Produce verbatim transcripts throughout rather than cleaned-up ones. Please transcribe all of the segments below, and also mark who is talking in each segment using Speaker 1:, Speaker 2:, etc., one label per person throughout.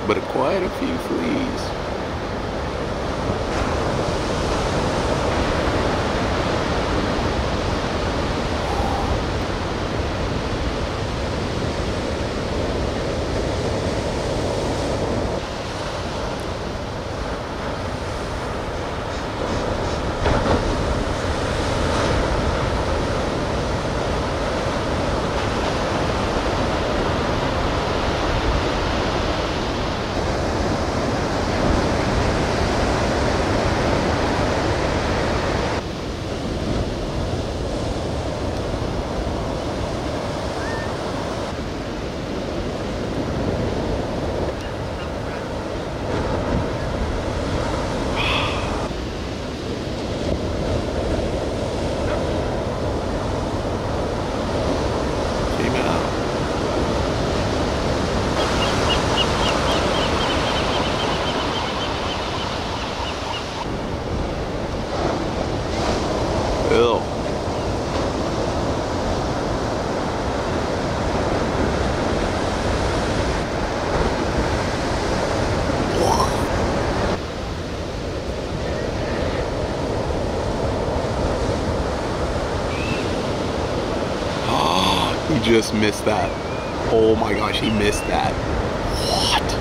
Speaker 1: but quite a few fleas. Ew. Oh, he just missed that. Oh my gosh, he missed that. What?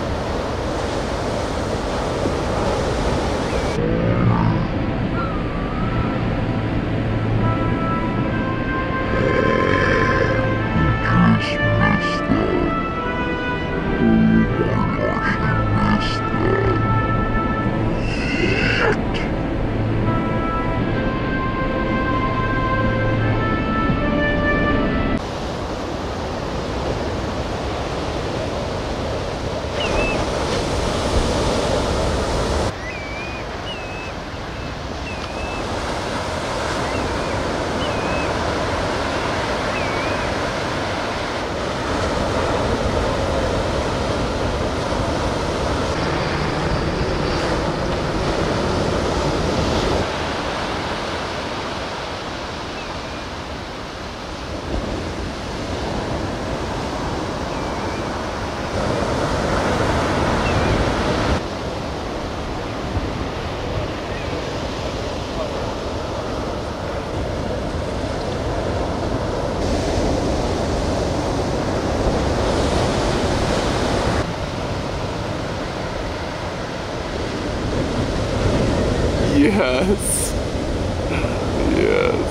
Speaker 1: Yes. Yes.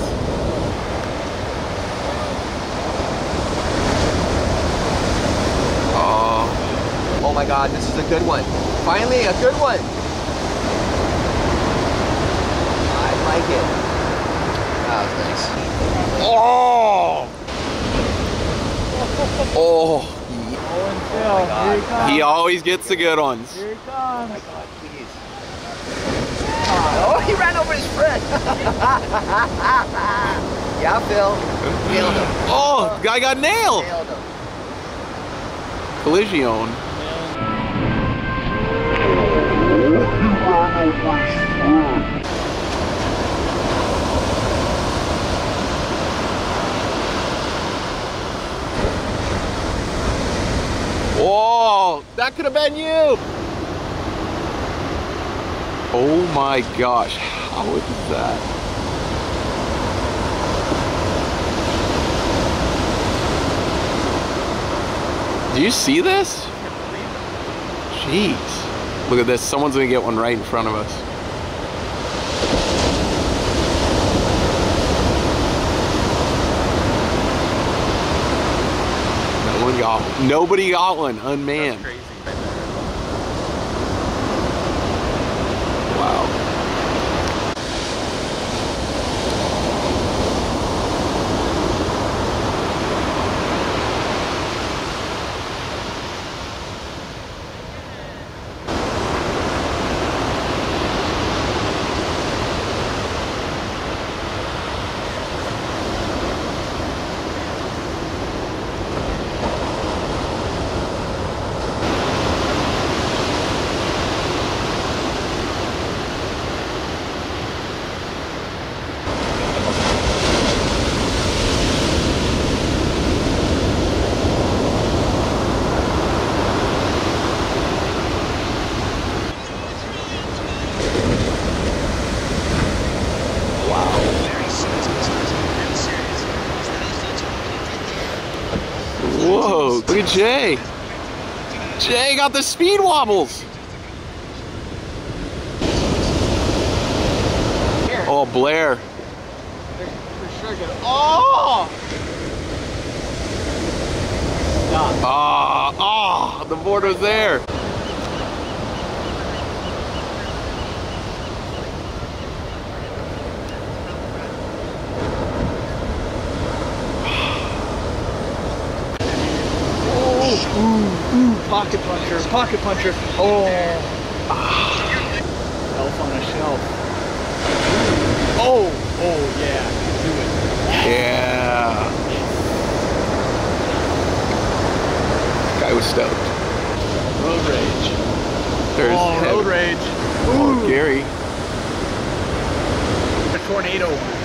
Speaker 1: Oh.
Speaker 2: Oh my God, this is a good one. Finally, a good one. I like it. That was nice.
Speaker 1: Oh. Oh.
Speaker 3: Oh, and Here he comes.
Speaker 1: He always gets the good ones.
Speaker 3: Here he comes.
Speaker 2: Oh my God, please. Oh, he ran over his friend. Yeah, Phil. Nailed him.
Speaker 1: Oh, the guy got nailed.
Speaker 2: Nailed him.
Speaker 1: Collision. Whoa, that could have been you. Oh my gosh, how is that? Do you see this? Jeez. Look at this, someone's gonna get one right in front of us. No one got one. Nobody got one, unmanned.
Speaker 4: That's crazy.
Speaker 1: Wow. Whoa, look at Jay. Jay got the speed wobbles. Oh, Blair.
Speaker 3: Oh!
Speaker 1: Ah, ah, the board was there.
Speaker 3: Ooh, ooh, pocket puncher, pocket puncher. Oh. Elf on a shelf. Oh, oh yeah, do it.
Speaker 1: Yeah. Guy was stoked.
Speaker 3: Road rage.
Speaker 1: There's
Speaker 3: oh,
Speaker 1: him.
Speaker 3: road rage.
Speaker 1: Oh,
Speaker 3: Ooh.
Speaker 1: Gary.
Speaker 3: A tornado one.